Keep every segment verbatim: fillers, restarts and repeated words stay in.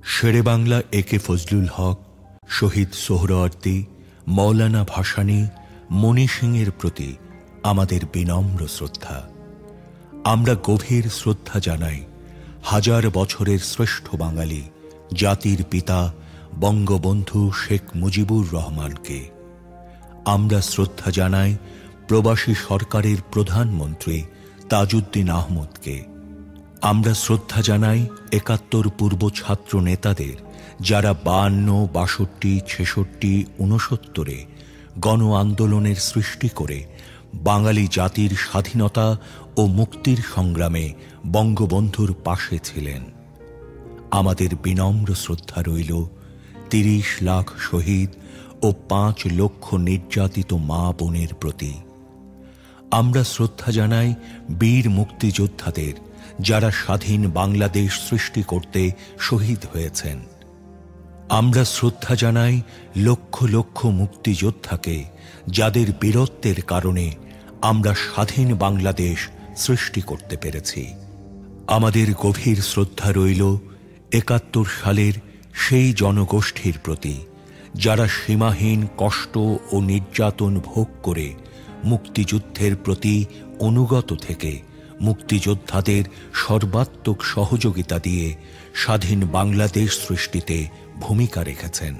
শেরে বাংলা এ কে ফজলুল হক, শহীদ সোহরাওয়ার্দী, মৌলানা ভাসানী, মণি সিংয়ের প্রতি আমাদের বিনম্র শ্রদ্ধা। আমরা গভীর শ্রদ্ধা জানাই হাজার বছরের শ্রেষ্ঠ বাঙালি জাতির পিতা বঙ্গবন্ধু শেখ মুজিবুর রহমানকে। আমরা শ্রদ্ধা জানাই প্রবাসী সরকারের প্রধানমন্ত্রী তাজউদ্দিন আহমদকে। আমরা শ্রদ্ধা জানাই একাত্তর পূর্ব ছাত্র নেতাদের, যারা বায়ান্ন, বাষট্টি, ছেষট্টি, ঊনসত্তরে গণ আন্দোলনের সৃষ্টি করে বাঙালি জাতির স্বাধীনতা ও মুক্তির সংগ্রামে বঙ্গবন্ধুর পাশে ছিলেন। আমাদের বিনম্র শ্রদ্ধা রইল তিরিশ লাখ শহীদ ও পাঁচ লক্ষ নির্যাতিত মা বোনের প্রতি। আমরা শ্রদ্ধা জানাই বীর মুক্তিযোদ্ধাদের, যারা স্বাধীন বাংলাদেশ সৃষ্টি করতে শহীদ হয়েছেন। আমরা শ্রদ্ধা জানাই লক্ষ লক্ষ মুক্তিযোদ্ধাকে, যাদের বীরত্বের কারণে আমরা স্বাধীন বাংলাদেশ সৃষ্টি করতে পেরেছি। আমাদের গভীর শ্রদ্ধা রইল একাত্তর সালের সেই জনগোষ্ঠীর প্রতি, যারা সীমাহীন কষ্ট ও নির্যাতন ভোগ করে মুক্তিযুদ্ধের প্রতি অনুগত থেকে মুক্তিযোদ্ধাদের সর্বাত্মক সহযোগিতা দিয়ে স্বাধীন বাংলাদেশ সৃষ্টিতে ভূমিকা রেখেছেন।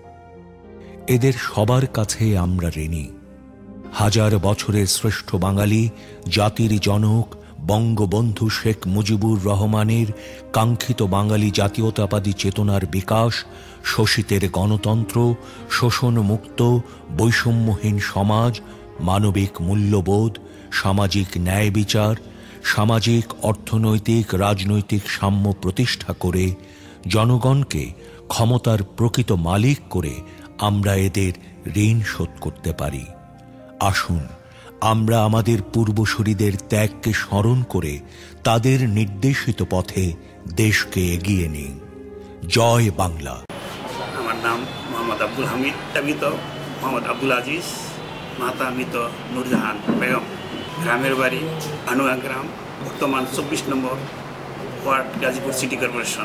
এদের সবার কাছে আমরা ঋণী। হাজার বছরের শ্রেষ্ঠ বাঙালি জাতির জনক বঙ্গবন্ধু শেখ মুজিবুর রহমানের কাঙ্ক্ষিত বাঙালি জাতীয়তাবাদী চেতনার বিকাশ, শোষিতের গণতন্ত্র, শোষণমুক্ত বৈষম্যহীন সমাজ, মানবিক মূল্যবোধ, সামাজিক ন্যায় বিচার, সামাজিক অর্থনৈতিক রাজনৈতিক সাম্য প্রতিষ্ঠা করে জনগণকে ক্ষমতার প্রকৃত মালিক করে আমরা এদের ঋণ শোধ করতে পারি। আসুন আমরা আমাদের পূর্বসূরীদের ত্যাগকে স্মরণ করে তাদের নির্দেশিত পথে দেশকে এগিয়ে নিই। জয় বাংলা। আমার নাম মোহাম্মদ আব্দুল হামিদ, পিতা মোহাম্মদ আব্দুল আজিজ, মাতা মৃত নূরজাহান বেগম। গ্রামের বাড়ি আনুয়া গ্রাম, বর্তমান চব্বিশ number ward, Gazipur city corporation.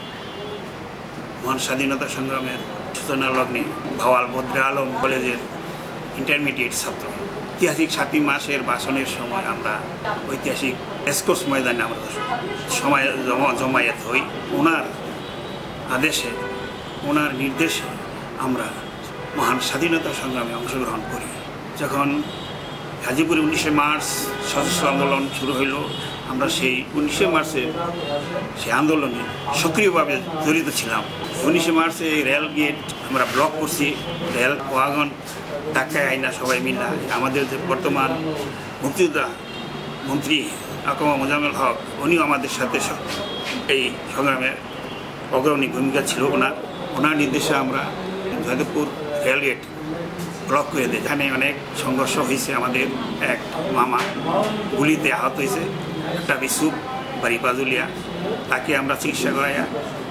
মহান স্বাধীনতা সংগ্রামের সূচনা লগ্নে ভাওয়াল বদ্রে আলম কলেজের ইন্টারমিডিয়েট ছাত্র। ঐতিহাসিক সাতই মাসের ভাষণের সময় আমরা ঐতিহাসিক এসকোর্স ময়দানে আমরা সময় জমায়েত হই। ওনার আদেশে, ওনার নির্দেশে আমরা মহান স্বাধীনতা সংগ্রামে অংশগ্রহণ করি। যখন গাজীপুরে উনিশে মার্চ সশস্ত্র আন্দোলন শুরু হইল, আমরা সেই উনিশে মার্চে সেই আন্দোলনে সক্রিয়ভাবে জড়িত ছিলাম। উনিশে মার্চে রেল গেট আমরা ব্লক করছি, রেল ওয়াগন ধাক্কায় আইনা সবাই মিলা। আমাদের যে বর্তমান মুক্তিযোদ্ধা মন্ত্রী আকমা মোজাম্মেল হক, উনিও আমাদের সাথে এই সংগ্রামে অগ্রণী ভূমিকা ছিল। ওনার ওনার নির্দেশে আমরা যাদবপুর রেলগেট ব্লক করে দেয়। এখানে অনেক সংঘর্ষ হয়েছে। আমাদের এক মামা গুলিতে আহত হয়েছে, একটা বিসুপ বাড়ি পাজুলিয়া, তাকে আমরা চিকিৎসা করাইয়া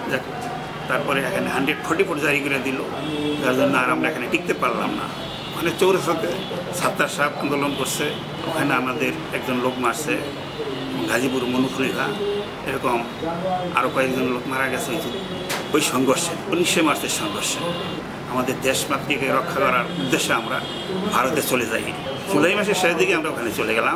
তারপরে এখানে হান্ড্রেড ফোর্টি ফোর জারি করে দিল, যার জন্য আর আমরা এখানে টিকতে পারলাম না। ওখানে চৌরাস্তাতে সাত্তার সাহেব আন্দোলন করছে, ওখানে আমাদের একজন লোক মারছে। গাজীপুর মনুখলিফা, এরকম আরও কয়েকজন লোক মারা গেছে ওই সংঘর্ষে, উনিশে মার্চের সংঘর্ষে। আমাদের দেশ মাতৃকে রক্ষা করার উদ্দেশ্যে আমরা ভারতে চলে যাই। জুলাই মাসের শেষ দিকে আমরা ওখানে চলে গেলাম।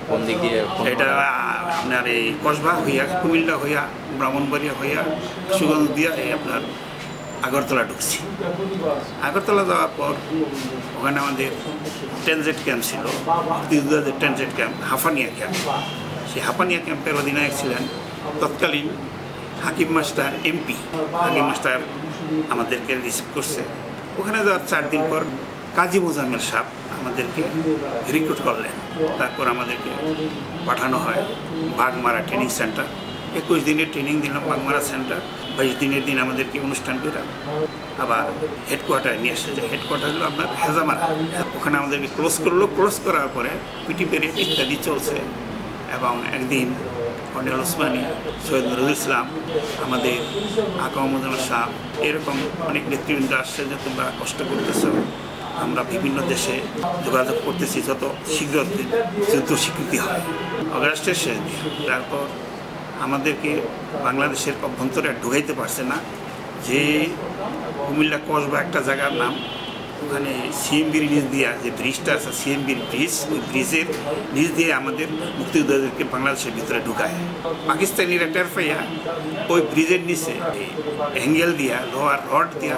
এটা আপনার এই কসবা হইয়া, কুমিল্লা হইয়া, ব্রাহ্মণবাড়িয়া হইয়া, সুগন্ধ দিয়া এই আপনার আগরতলা ঢুকছি। আগরতলা যাওয়ার পর ওখানে আমাদের ট্রানজিট ক্যাম্প ছিল, মুক্তিযোদ্ধাদের ট্রানজিট ক্যাম্প, হাফানিয়া ক্যাম্প। সেই হাফানিয়া ক্যাম্পের অধিনায়ক ছিলেন তৎকালীন Hakim master MP. Hakim master আমাদেরকে রিসিভ করছে। ওখানে যাওয়ার চার দিন পর কাজী মোজাম্মেল সাহেব আমাদেরকে রিক্রুট করলেন। তারপর আমাদেরকে পাঠানো হয় বাগমারা ট্রেনিং সেন্টার। একুশ দিনের ট্রেনিং দিলাম বাগমারা সেন্টার। বাইশ দিনের দিন আমাদেরকে অনুষ্ঠান করে আবার হেডকোয়ার্টারে নিয়ে এসে যায়। হেডকোয়ার্টার হলো আপনার হেজামারা। ওখানে আমাদেরকে ক্লোজ করলো। ক্লোজ করার পরে পিটি পেরে ইত্যাদি চলছে। এবং একদিন কর্নেল ওসমানী, সৈয়দ নজরুল ইসলাম, আমাদের আকমা মোজাম্মেল সাহেব, এরকম অনেক নেতৃবৃন্দ আসছে যে তোমরা কষ্ট করতেছ, আমরা বিভিন্ন দেশে যোগাযোগ করতেছি, যত শীঘ্র যুদ্ধ স্বীকৃতি হয়। অগাস্টের শেষ দিন। তারপর আমাদেরকে বাংলাদেশের অভ্যন্তরে ঢুকাইতে পারছে না, যে কুমিল্লা কসবা একটা জায়গার নাম, ওখানে সিএমবির নিচ দিয়া যে ব্রিজটা আছে, সিএমবির ব্রিজ, ওই ব্রিজের নিচ দিয়ে আমাদের মুক্তিযোদ্ধাদেরকে বাংলাদেশের ভিতরে ঢুকায়। পাকিস্তানিরা টের পাইয়া ওই ব্রিজের নিচে অ্যাঙ্গেল দিয়া, লোহার রড দিয়া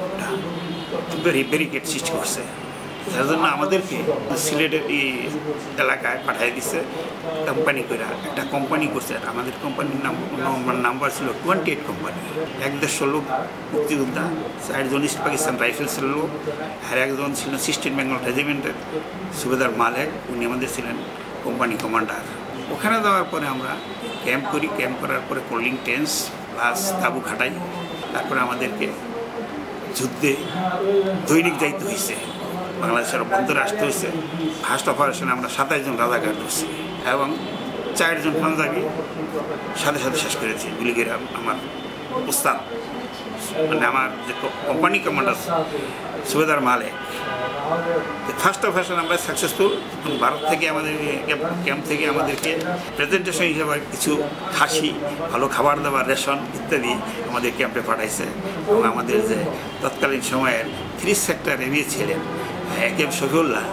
ব্যারিকেড সৃষ্টি করছে। যার জন্য আমাদেরকে সিলেটের এই এলাকায় পাঠিয়ে দিচ্ছে কোম্পানি করে, একটা কোম্পানি করছে। আমাদের কোম্পানির নাম নাম্বার ছিল টোয়েন্টি এইট কোম্পানি। এক দেড়শো লোক মুক্তিযোদ্ধা, চারজন ইস্ট পাকিস্তান রাইফেলসের লোক, আর একজন ছিলেন সিস্টেম বেঙ্গল রেজিমেন্টের সুবেদার মালেক, উনি আমাদের ছিলেন কোম্পানি কমান্ডার। ওখানে যাওয়ার পরে আমরা ক্যাম্প করি, ক্যাম্প করার পরে কোল্ডিং টেন্স প্লাস তাবু খাটাই। তারপরে আমাদেরকে যুদ্ধে দৈনিক যাইতে হয়েছে, বাংলাদেশের বন্দরে আসতে হয়েছে। ফার্স্ট অপারেশনে আমরা সাতাইশ জন রাজাকার ধরছি এবং চারজন পাঞ্জাবি সাথে সাথে শেষ করেছি গুলি করে। আমার উস্তাদ মানে আমার যে company commander subedar Malek, first operation আমরা সাকসেসফুল। ভারত থেকে আমাদের ক্যাম্প থেকে আমাদেরকে প্রেজেন্টেশন হিসেবে কিছু খাসি, ভালো খাবার দাবার, রেশন ইত্যাদি আমাদের ক্যাম্পে পাঠাইছে। এবং আমাদের যে তৎকালীন সময়ের থ্রি সেক্টর এরিয়া ছিলেন একে এম শফিউল্লাহ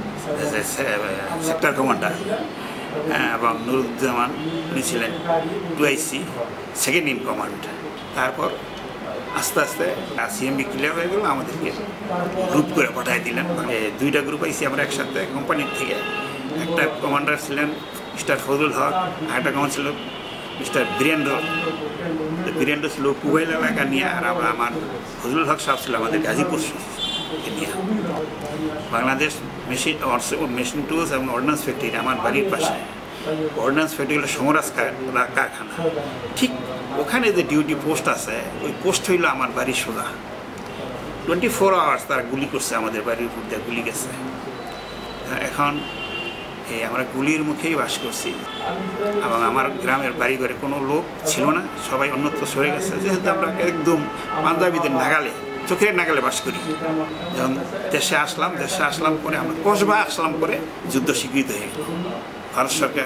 সেক্টর কমান্ডার, এবং নুরুজ্জামান উনি ছিলেন two I C second in command. তারপর আস্তে আস্তে সিএমবি ক্লিয়ার হয়ে গেল, আমাদেরকে গ্রুপ করে পাঠিয়ে দিলেন। মানে দুইটা গ্রুপ আইসি আমরা একসাথে কোম্পানির থেকে। একটা কমান্ডার ছিলেন মিস্টার ফজলুল হক, আরেকটা কমান্ডার ছিল মিস্টার বীরেন্দ্র। বীরেন্দ্র ছিল কুবাইল এলাকা নিয়ে, আর আমরা আমার ফজলুল হক সাহেব ছিল আমাদের গাজীপুর নিয়ে। বাংলাদেশ মেশিন মেশিন টুলস এবং অর্ডিন্যান্স ফ্যাক্টরি আমার বাড়ির পাশে। অর্ডিন্যান্স ফ্যাক্টরি হলো সমরাজ কারখানা, ঠিক ওখানে যে ডিউটি পোস্ট আছে ওই পোস্ট হইল আমার বাড়ির সোজা। টোয়েন্টি ফোর আওয়ার্স তারা গুলি করছে, আমাদের বাড়ির উপর দিয়ে গুলি গেছে। এখন এই আমরা গুলির মুখেই বাস করছি, এবং আমার গ্রামের বাড়ি ঘরে কোনো লোক ছিল না, সবাই অন্যত্র সরে গেছে। যেহেতু আমরা একদম পাঞ্জাবিদের নাগালে, চোখের নাগালে বাস করি। যখন দেশে আসলাম, দেশে আসলাম পরে আমরা কসবা আসলাম পরে যুদ্ধ স্বীকৃত হয়ে গেল। ভারত সরকার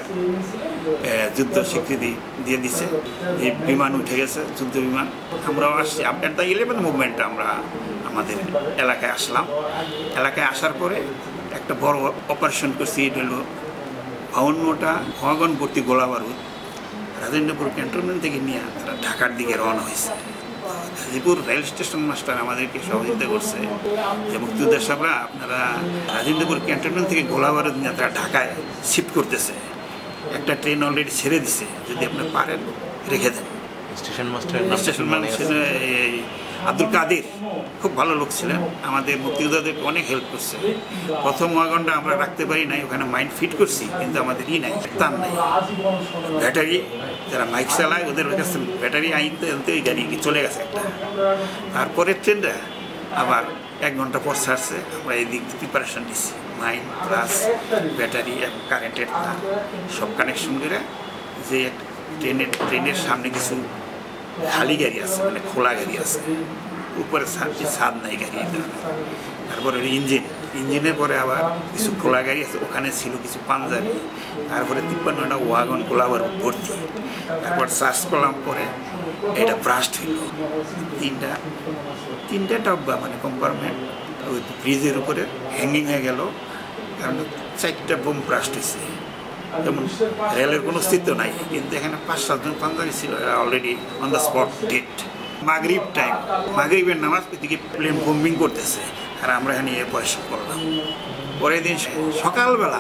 যুদ্ধ স্বীকৃতি দিয়ে দিচ্ছে, এই বিমান উঠে গেছে, যুদ্ধ বিমান। আমরাও আসছি। অ্যাট দ্য ইলেভেন মুভমেন্টে আমরা আমাদের এলাকায় আসলাম। এলাকায় আসার পরে একটা বড় অপারেশন করছি। এটা হলো বাউন্নটা ওয়াগন ভর্তি গোলা বারুদ রাজেন্দ্রপুর ক্যান্টনমেন্ট থেকে নিয়ে তারা ঢাকার দিকে রওনা হয়েছে। গাজীপুর রেল স্টেশন মাস্টার আমাদেরকে সহযোগিতা করছে যে মুক্তিযোদ্ধা সাহেবরা আপনারা রাজেন্দ্রপুর ক্যান্টনমেন্ট থেকে গোলা বারুদ নিয়ে তারা ঢাকায় শিফট করতেছে, একটা ট্রেন অলরেডি ছেড়ে দিছে, যদি আপনি পারেন রেখে দেন। Station master station master Abdul Kader খুব ভালো লোক ছিলেন, আমাদের মুক্তিযোদ্ধাদেরকে অনেক হেল্প করছে। প্রথম ওয়াগনটা আমরা রাখতে পারি নাই, ওখানে মাইন্ড ফিট করছি, কিন্তু আমাদের ই নাই, তার নাই ব্যাটারি। যারা মাইক চালায় ওদের কাছে ব্যাটারি আনতে আনতে ওই গাড়ি চলে গেছে একটা। তারপরের ট্রেনটা আবার এক ঘন্টা পর ছাড়ছে। আমরা এই দিক দিয়ে প্রিপারেশন দিচ্ছি, মাইন্ড প্লাস ব্যাটারি এবং কারেন্টের তার সব কানেকশন করে। যে ট্রেনের ট্রেনের সামনে কিছু খালি গাড়ি আছে, মানে খোলা গাড়ি আছে, উপরে ছাদ নাই গাড়ি। তারপরে ইঞ্জিন, ইঞ্জিনের পরে আবার কিছু খোলা গাড়ি আছে, ওখানে ছিল কিছু পাঞ্জাবি। তারপরে তিপ্পান্নটা ওয়াগন গোলাবার ভর্তি। তারপর চার্জ করলাম, পরে এটা ব্রাস্ট হইল। তিনটা তিনটা ডাব্বা মানে কম্পার্টমেন্ট ওই ব্রিজের উপরে হ্যাঙ্গিং হয়ে গেল, কারণ চারটা বোম ব্রাস্ট হয়েছে। যেমন রেলের কোনো অস্তিত্ব নাই, কিন্তু এখানে পাঁচ সাতজন পাঞ্জাবি ছিল, already on the spot dead. মাগরিব টাইম, মাগরিবের নামাজ দিকে প্লেন বোম্বিং করতেছে, আর আমরা এখানে অপারেশন করলাম। পরের দিন সকালবেলা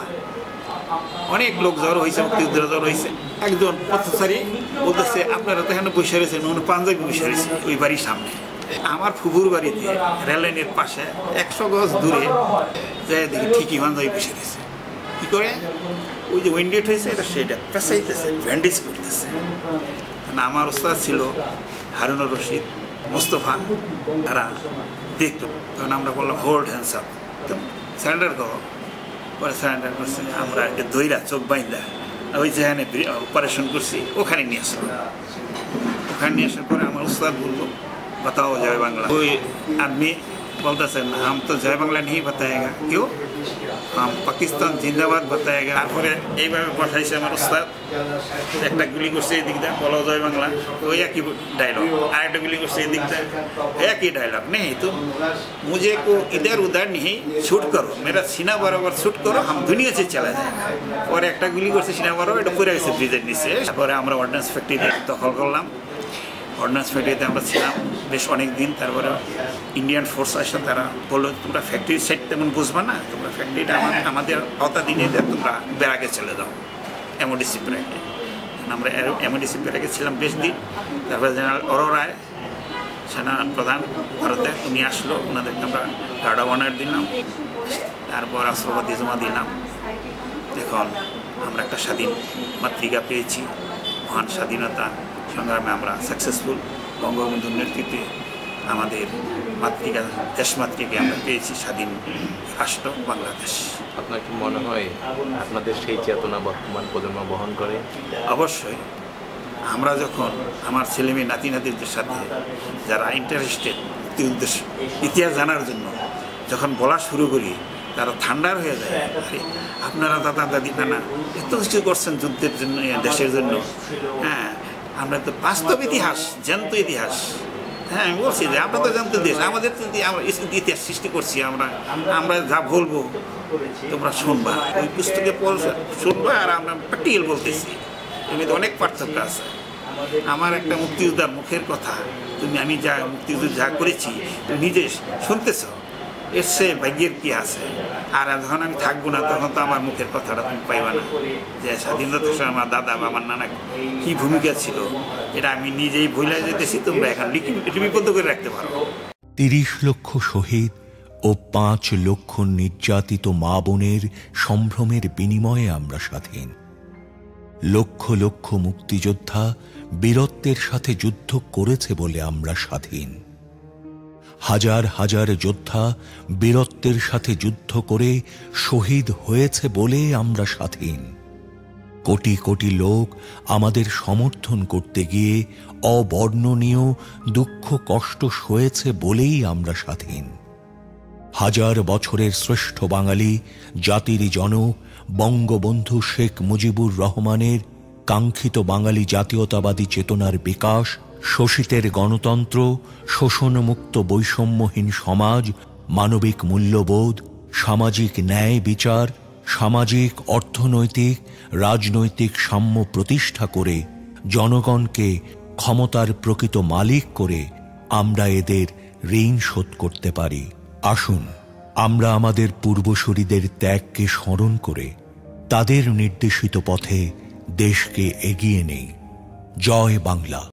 অনেক লোক জ্বর হয়েছে, মুক্তিযোদ্ধারা জ্বর হয়েছে। একজন পথচারী বলতেছে আপনারা তো এখানে বসে রয়েছেন, অন্য পাঞ্জাবি বসে রয়েছে ওই বাড়ির সামনে। আমার ফুফুর বাড়িতে রেল লাইনের পাশে একশো গজ দূরে যায় দেখি ঠিকই পাঞ্জাবি বসে রয়েছে। কী করে ওই যে উইন্ডেড হয়েছে এটা সেটা পেঁচাইতেছে, ব্যান্ডেজ করতেছে। আমার ওস্তাদ ছিল হারুনুর রশিদ, মোস্তফা, তারা দেখতো। তখন আমরা বললাম হোল্ড হ্যান্ডস আপ, স্যারেন্ডার করো। পরে স্যারেন্ডার করছে, আমরা একটা দইরা চোখ বাইন্দা ওই যেখানে অপারেশন করছি ওখানে নিয়ে আসলো। ওখানে নিয়ে আসার পরে আমার ওস্তাদ বললো বাতাও যাবে বাংলা। ওই আর্মি বলতেছেন हम तो জয় বাংলা नहीं बताएगा क्यों हम पाकिस्तान जिंदाबाद बताएगा তারপরে এইভাবে বসাইছে আমার উস্তাদ একটা গুলি করছে এই দিকটা বলো জয় বাংলা ওই একই ডায়লগ আর একটা গুলি করছে এই দিকটা একই ডায়লগ नहीं तो मुझे को इधर उधर नहीं शूट करो मेरा सीना बराबर शूट करो हम दुनिया से चला जाएगा পরে একটা গুলি করছে सीना बराबर এটা পড়ে গেছে ব্রিজের নিচে তারপরে আমরা অর্ডিন্যান্স ফ্যাক্টরি দখল করলাম অর্ডিন্যান্স ফ্যাক্টরিতে আমরা ছিলাম বেশ অনেক দিন তারপরে ইন্ডিয়ান ফোর্স আসে তারা বললো তোমরা ফ্যাক্টরির সাইড তেমন বুঝবা না তোমরা ফ্যাক্টরিটা আমাদের আওতাধীনে তোমরা ব্যারাকে চলে যাও এমওডিসি ব্যারাকে আমরা এমওডিসি ব্যারাকে ছিলাম বেশ দিন তারপরে জেনারেল অরোরায় সেনা প্রধান ভারতে উনি আসলো ওনাদেরকে আমরা গার্ড অফ অনার দিলাম তারপর রাষ্ট্রপতি জমা দিলাম এখন আমরা একটা স্বাধীন মাতৃকা পেয়েছি মহান স্বাধীনতা সংগ্রামে আমরা সাকসেসফুল বঙ্গবন্ধুর নেতৃত্বে আমাদের মাতৃকা দেশমাতৃকে আমরা পেয়েছি স্বাধীন রাষ্ট্র বাংলাদেশ। আপনার কি মনে হয় আপনাদের সেই চেতনা বর্তমান প্রজন্ম বহন করে? অবশ্যই। আমরা যখন আমার ছেলেমেয়ে নাতি নাতিদের সাথে যারা ইন্টারেস্টেড উদ্দেশ্য ইতিহাস জানার জন্য যখন বলা শুরু করি তারা ঠান্ডার হয়ে যায় আরে আপনারা দাদা দাদি নানা এত কিছু করছেন যুদ্ধের জন্য দেশের জন্য হ্যাঁ আমরা তো বাস্তব ইতিহাস জ্যান্ত ইতিহাস হ্যাঁ আমি বলছি যে আমরা তো জ্যান্ত দেশ আমাদের তো আমরা ইতিহাস সৃষ্টি করছি আমরা আমরা যা বলবো তোমরা শুনবা ওই পুস্তকে শুনবা আর আমরা প্র্যাকটিক্যাল বলতেছি এর মধ্যে অনেক পার্থক্য আছে। আমার একটা মুক্তিযোদ্ধার মুখের কথা তুমি আমি যা মুক্তিযুদ্ধ যা করেছি তুমি নিজে শুনতেছ এর সে ভাগ্যের কি আছে আর যখন আমি থাকবো না তখন তো আমার মুখের কথাটা তুমি পাইবা না যে স্বাধীনতার সময় আমার দাদা বা আমার নানা কি ভূমিকা ছিল এটা আমি নিজেই ভুলে যেতেছি তোমরা এখন লিপিবদ্ধ করে রাখতে পারো। তিরিশ লক্ষ শহীদ ও পাঁচ লক্ষ নির্যাতিত মা বোনের সম্ভ্রমের বিনিময়ে আমরা স্বাধীন। লক্ষ লক্ষ মুক্তিযোদ্ধা বীরত্বের সাথে যুদ্ধ করেছে বলে আমরা স্বাধীন। হাজার হাজার যোদ্ধা বীরত্বের সাথে যুদ্ধ করে শহীদ হয়েছে বলে আমরা স্বাধীন। কোটি কোটি লোক আমাদের সমর্থন করতে গিয়ে অবর্ণনীয় দুঃখ কষ্ট সয়েছে বলেই আমরা স্বাধীন। হাজার বছরের শ্রেষ্ঠ বাঙালি জাতির জনক বঙ্গবন্ধু শেখ মুজিবুর রহমানের কাঙ্ক্ষিত বাঙালি জাতীয়তাবাদী চেতনার বিকাশ, শোষিতের গণতন্ত্র, শোষণমুক্ত বৈষম্যহীন সমাজ, মানবিক মূল্যবোধ, সামাজিক ন্যায় বিচার, সামাজিক অর্থনৈতিক রাজনৈতিক সাম্য প্রতিষ্ঠা করে জনগণকে ক্ষমতার প্রকৃত মালিক করে আমরা এদের ঋণ শোধ করতে পারি। আসুন আমরা আমাদের পূর্বসূরীদের ত্যাগকে স্মরণ করে তাদের নির্দেশিত পথে দেশকে এগিয়ে নেই। জয় বাংলা।